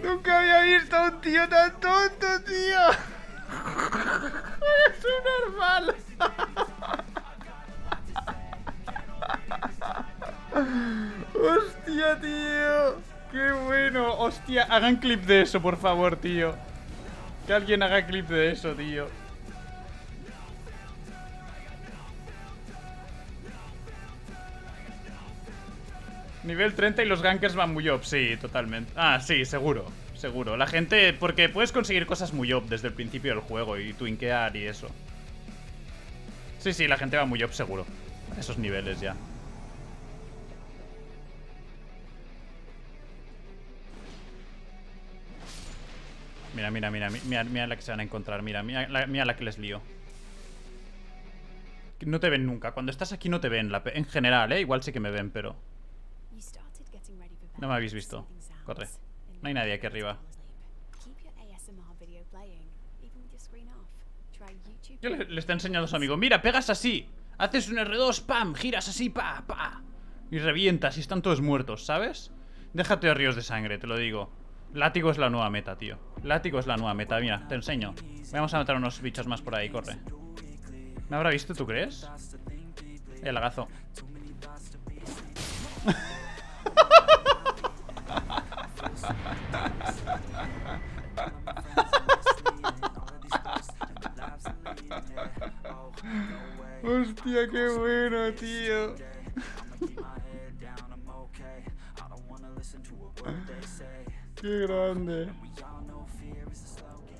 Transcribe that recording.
Nunca había visto a un tío tan tonto, tío. Es un normal. Hostia, tío. Qué bueno. Hostia, hagan clip de eso, por favor, tío. Que alguien haga clip de eso, tío. Nivel 30 y los gankers van muy up. Sí, totalmente. Ah, sí, seguro. Seguro. La gente... Porque puedes conseguir cosas muy up desde el principio del juego y twinkear y eso. Sí, sí, la gente va muy up seguro. A esos niveles ya. Mira, mira, mira, mira, mira la que se van a encontrar. Mira, mira, mira la que les lío. No te ven nunca. Cuando estás aquí no te ven. En general, igual sí que me ven, pero... No me habéis visto. Corre. No hay nadie aquí arriba. Yo le está enseñando a su amigo. Mira, pegas así. Haces un R2, pam, giras así, pa, pa. Y revientas y están todos muertos, ¿sabes? Déjate de ríos de sangre, te lo digo. Látigo es la nueva meta, tío. Látigo es la nueva meta, mira, te enseño. Vamos a matar unos bichos más por ahí, corre. ¿Me habrá visto, tú crees? El lagazo. Hostia, qué bueno, tío. Qué grande.